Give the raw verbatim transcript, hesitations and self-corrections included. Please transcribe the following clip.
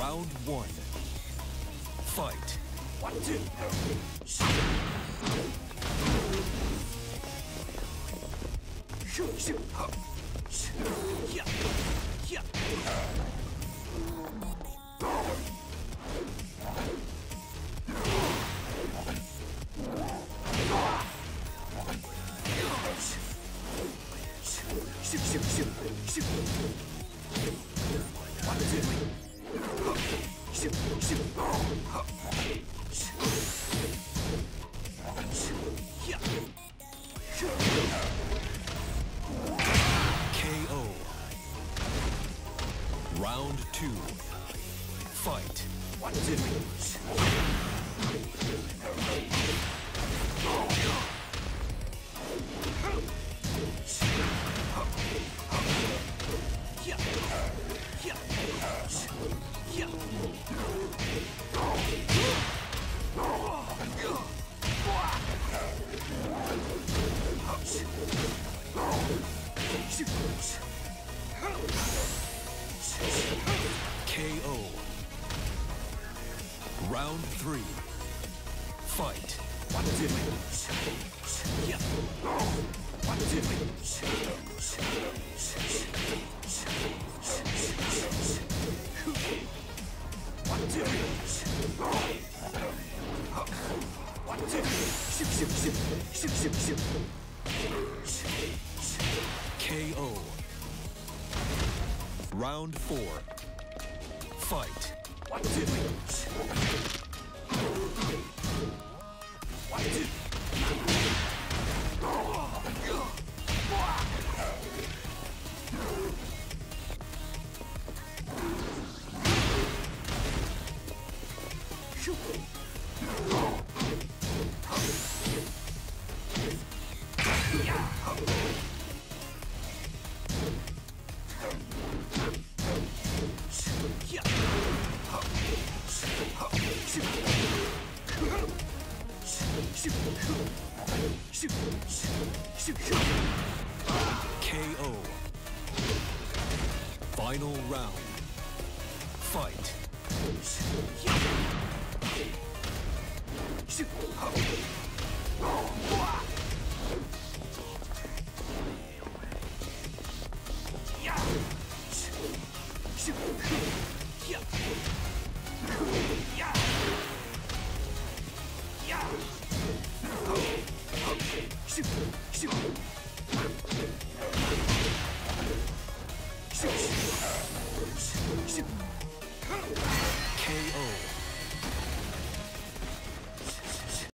Round one. Fight. One, two. Shoot, shoot. Yeah. Yeah. Shoot, shoot, shoot, shoot. One, two. Shoot, shoot. Yeah. K O. Round two. Fight. One, two. Yeah. Yeah. Yeah. K O. Round three. Fight. One, two. Yeah. One, two. One, two. One, two. Shoot, shoot, shoot. Shoot, shoot, shoot. K O. Round four. Fight. One, two. One, two. Shoot. K O. Final round. Fight. Shoot! Shoot!